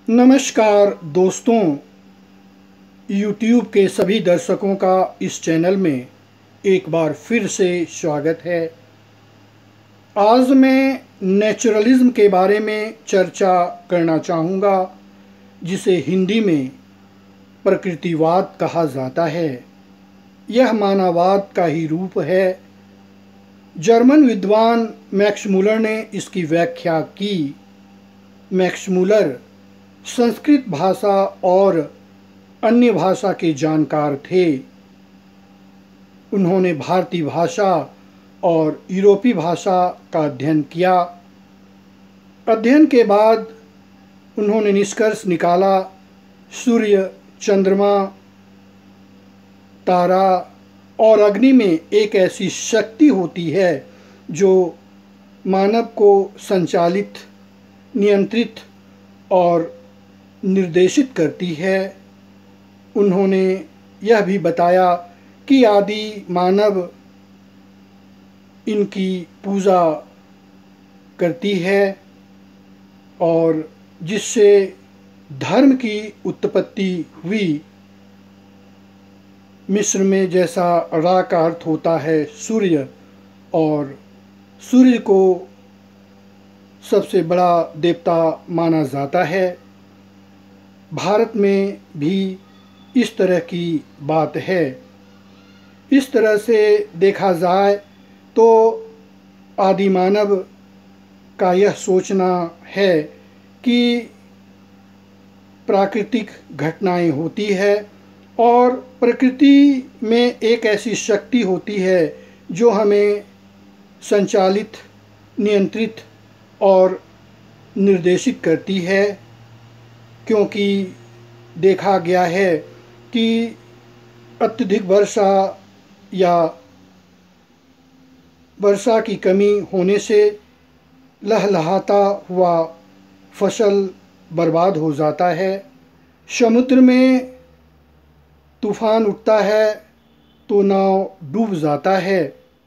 नमस्कार दोस्तों, YouTube के सभी दर्शकों का इस चैनल में एक बार फिर से स्वागत है। आज मैं नेचुरलिज्म के बारे में चर्चा करना चाहूँगा, जिसे हिंदी में प्रकृतिवाद कहा जाता है। यह मानववाद का ही रूप है। जर्मन विद्वान मैक्स मूलर ने इसकी व्याख्या की। मैक्स मूलर संस्कृत भाषा और अन्य भाषा के जानकार थे। उन्होंने भारतीय भाषा और यूरोपीय भाषा का अध्ययन किया। अध्ययन के बाद उन्होंने निष्कर्ष निकाला, सूर्य, चंद्रमा, तारा और अग्नि में एक ऐसी शक्ति होती है जो मानव को संचालित, नियंत्रित और निर्देशित करती है। उन्होंने यह भी बताया कि आदि मानव इनकी पूजा करती है और जिससे धर्म की उत्पत्ति हुई। मिस्र में जैसा रा का अर्थ होता है सूर्य, और सूर्य को सबसे बड़ा देवता माना जाता है। भारत में भी इस तरह की बात है। इस तरह से देखा जाए तो आदि मानव का यह सोचना है कि प्राकृतिक घटनाएं होती है और प्रकृति में एक ऐसी शक्ति होती है जो हमें संचालित, नियंत्रित और निर्देशित करती है। क्योंकि देखा गया है कि अत्यधिक वर्षा या वर्षा की कमी होने से लहलहाता हुआ फसल बर्बाद हो जाता है। समुद्र में तूफान उठता है तो नाव डूब जाता है।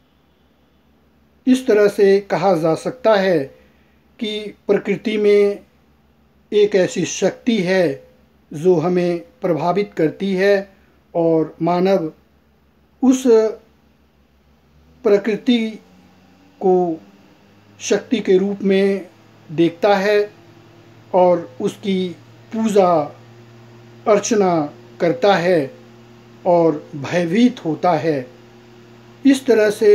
इस तरह से कहा जा सकता है कि प्रकृति में एक ऐसी शक्ति है जो हमें प्रभावित करती है और मानव उस प्रकृति को शक्ति के रूप में देखता है और उसकी पूजा अर्चना करता है और भयभीत होता है। इस तरह से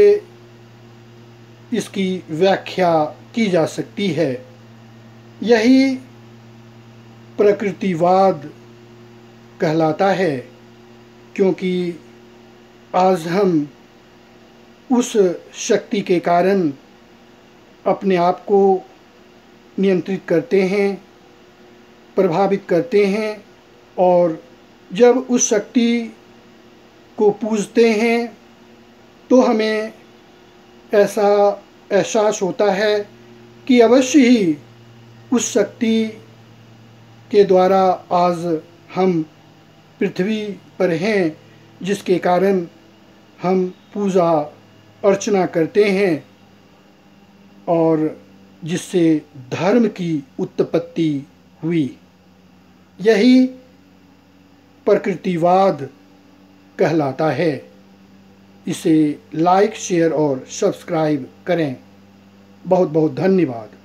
इसकी व्याख्या की जा सकती है। यही प्रकृतिवाद कहलाता है, क्योंकि आज हम उस शक्ति के कारण अपने आप को नियंत्रित करते हैं, प्रभावित करते हैं, और जब उस शक्ति को पूजते हैं तो हमें ऐसा एहसास होता है कि अवश्य ही उस शक्ति के द्वारा आज हम पृथ्वी पर हैं, जिसके कारण हम पूजा अर्चना करते हैं और जिससे धर्म की उत्पत्ति हुई। यही प्रकृतिवाद कहलाता है। इसे लाइक, शेयर और सब्सक्राइब करें। बहुत बहुत धन्यवाद।